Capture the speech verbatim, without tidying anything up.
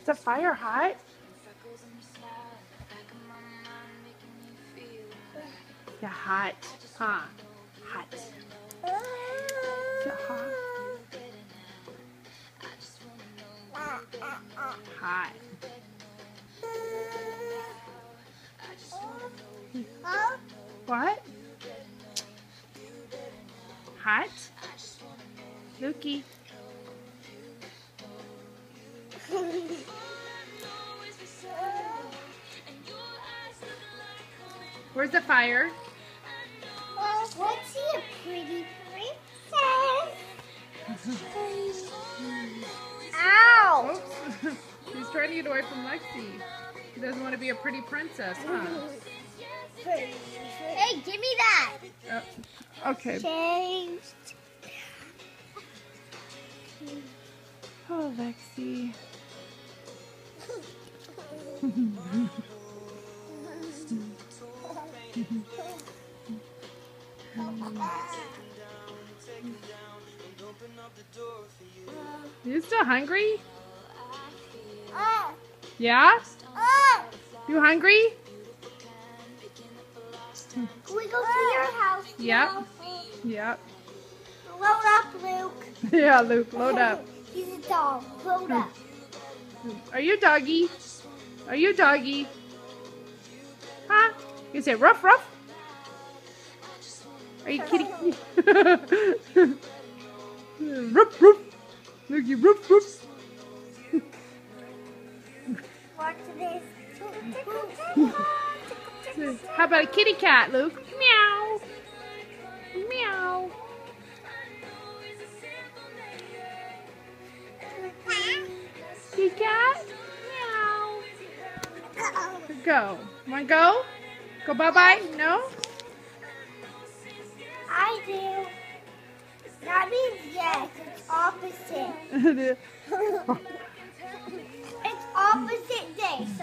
Is the fire hot? Yeah, hot. Huh? Hot. Is it hot? Hot. What? Hot? Lukey. Where's the fire? Uh, what's he, a pretty princess? Ow! Oops. He's trying to get away from Lexi. He doesn't want to be a pretty princess, huh? Hey, give me that! Oh, okay. Changed. Oh, Lexi. You still hungry? Uh, Yeah? uh, You hungry? can we go to your house? Yep. now? Yep. Load up, Luke. Yeah, Luke, load up. He's a dog. Load up. Are you doggy? Are you doggy? Huh? You say ruff ruff? Are you kitty? Ruff ruff. Look, you ruff ruff. Watch this. How about a kitty cat, Luke? Meow. Meow. Kitty cat? Meow. Go. Want to go? Go bye-bye? No? I do. That means yes. It's opposite. It's opposite this.